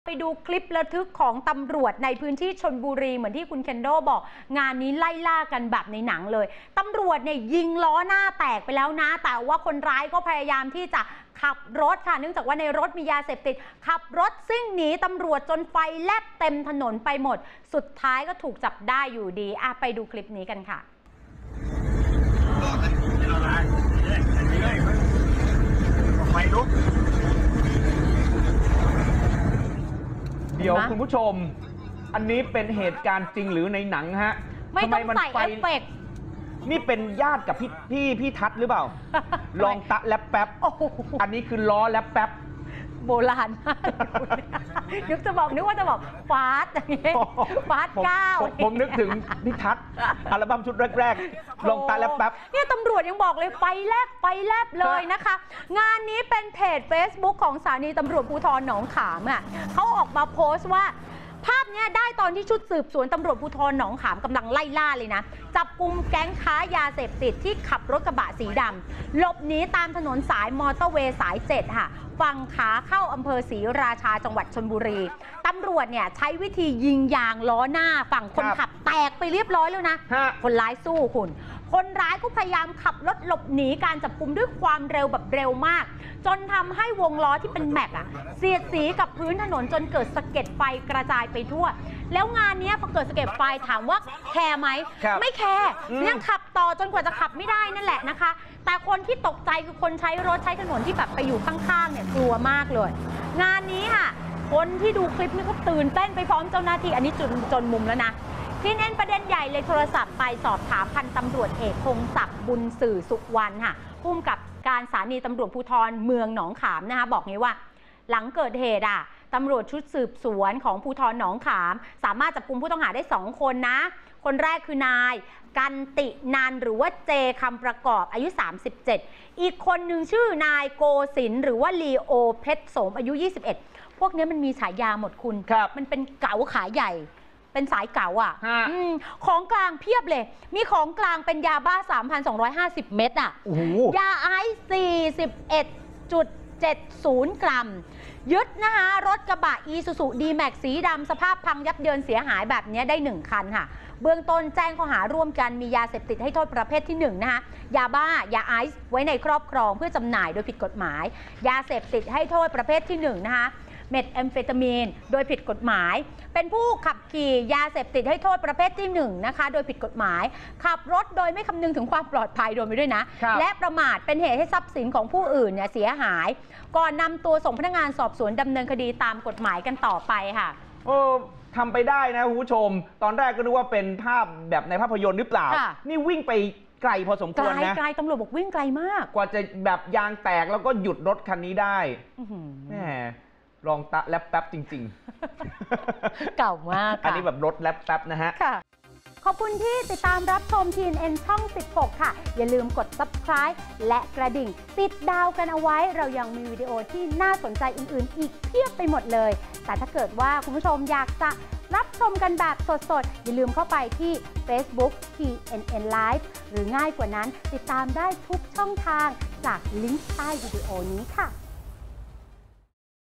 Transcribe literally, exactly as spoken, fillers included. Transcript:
ไปดูคลิประทึกของตำรวจในพื้นที่ชลบุรีเหมือนที่คุณเคนโดบอกงานนี้ไล่ล่ากันแบบในหนังเลยตำรวจเนี่ยยิงล้อหน้าแตกไปแล้วนะแต่ว่าคนร้ายก็พยายามที่จะขับรถค่ะเนื่องจากว่าในรถมียาเสพติดขับรถซิ่งหนีตำรวจจนไฟแลบเต็มถนนไปหมดสุดท้ายก็ถูกจับได้อยู่ดีอ่ะไปดูคลิปนี้กันค่ะไฟลุกเดี๋ยวคุณผู้ชมอันนี้เป็นเหตุการณ์จริงหรือในหนังฮะไม่ต้องใส่เอฟเฟกต์นี่เป็นญาติกับพี่พี่พี่ทัศน์หรือเปล่า ลองตะแลบแป๊บอันนี้คือล้อแลบแป๊บโบราณมากนึกจะบอกนึกว่าจะบอกฟาสอย่างเงี้ยฟาสเก้าผมนึกถึงพี่ทัศน์อัลบั้มชุดแรกๆลองตะแลบแป๊บเนี่ยตำรวจยังบอกเลยไฟแลบไฟแลบเลยนะคะงานนี้เป็นเพจ Facebook ของสถานีตำรวจภูธรหนองขามอ่ะเขาออกมาโพสต์ว่าภาพนี้ได้ตอนที่ชุดสืบสวนตำรวจภูธรหนองขามกำลังไล่ล่าเลยนะจับกุมแก๊งค้ายาเสพติดที่ขับรถกระบะสีดำหลบหนีตามถนนสายมอเตอร์เวย์สายเจ็ดค่ะฝั่งขาเข้าอำเภอศรีราชาจังหวัดชลบุรีตำรวจเนี่ยใช้วิธียิงยางล้อหน้าฝั่งคนขับแตกไปเรียบร้อยแล้วนะคนร้ายสู้คุณคนร้ายก็พยายามขับรถหลบหนีการจับกุมด้วยความเร็วแบบเร็วมากจนทำให้วงล้อที่เป็นแม็กอะเสียดสีกับพื้นถนนจนเกิดสะเก็ดไฟกระจายไปทั่วแล้วงานนี้พอเกิดสะเก็ดไฟถามว่าแคร์ไหมไม่แคร์ยังขับต่อจนกว่าจะขับไม่ได้นั่นแหละนะคะแต่คนที่ตกใจคือคนใช้รถใช้ถนนที่แบบไปอยู่ข้างๆเนี่ยกลัวมากเลยงานนี้ค่ะคนที่ดูคลิปนี้ก็ตื่นเต้นไปพร้อมเจ้าหน้าที่อันนี้จนจนมุมแล้วนะที่เน้นประเด็นใหญ่เลยโทรศัพท์ไปสอบถามพันตำรวจเอกพงศักดิ์บุญสื่อสุวรรณค่ะผู้กำกับการสถานีตำรวจภูธรเมืองหนองขามนะคะบอกงี้ว่าหลังเกิดเหตุอ่ะตำรวจชุดสืบสวนของภูธรหนองขามสามารถจับกุมผู้ต้องหาได้สองคนนะคนแรกคือนายกันตินันหรือว่าเจคำประกอบอายุสามสิบเจ็ดอีกคนหนึ่งชื่อนายโกศินหรือว่าลีโอเพชรโสมอายุยี่สิบเอ็ดพวกนี้มันมีฉายาหมดคุณมันเป็นเก๋าขาใหญ่เป็นสายเก๋าอ่ะของกลางเพียบเลยมีของกลางเป็นยาบ้า สามพันสองร้อยห้าสิบ เม็ดอ่ะยาไอซ์ สี่สิบเอ็ดจุดเจ็ดศูนย์ กรัมยึดนะคะรถกระบะอีซูซูดีแม็กสีดำสภาพพังยับเยินเสียหายแบบนี้ได้หนึ่งคันค่ะเบื้องต้นแจ้งข้อหาร่วมกันมียาเสพติดให้โทษประเภทที่หนึ่งนะคะยาบ้ายาไอซ์ไว้ในครอบครองเพื่อจำหน่ายโดยผิดกฎหมายยาเสพติดให้โทษประเภทที่หนึ่งนะคะเม็ดแอมเฟตามีนโดยผิดกฎหมายเป็นผู้ขับขี่ยาเสพติดให้โทษประเภทที่หนึ่งนะคะโดยผิดกฎหมายขับรถโดยไม่คำนึงถึงความปลอดภัยโดยไม่ด้วยนะและประมาทเป็นเหตุให้ทรัพย์สินของผู้อื่นเนี่ยเสียหายก่อนนำตัวส่งพนักงานสอบสวนดำเนินคดีตามกฎหมายกันต่อไปค่ะโอ้ทำไปได้นะคุณผู้ชมตอนแรกก็นึกว่าเป็นภาพแบบในภาพยนตร์หรือเปล่านี่วิ่งไปไกลพอสมควรนะไกลตำรวจบอกวิ่งไกลมากกว่าจะแบบยางแตกแล้วก็หยุดรถคันนี้ได้แหมลองตะแลบแป๊บจริงๆเก่ามากอันนี้แบบรถแลบแป๊บนะฮะขอบคุณที่ติดตามรับชม ที เอ็น เอ็น ช่องสิบหกค่ะอย่าลืมกด ซับสไครบ์ และกระดิ่งติดดาวกันเอาไว้เรายังมีวิดีโอที่น่าสนใจอื่นๆอีกเพียบไปหมดเลยแต่ถ้าเกิดว่าคุณผู้ชมอยากจะรับชมกันแบบสดๆอย่าลืมเข้าไปที่ Facebook ที เอ็น เอ็น Live หรือง่ายกว่านั้นติดตามได้ทุกช่องทางจากลิงก์ใต้วิดีโอนี้ค่ะ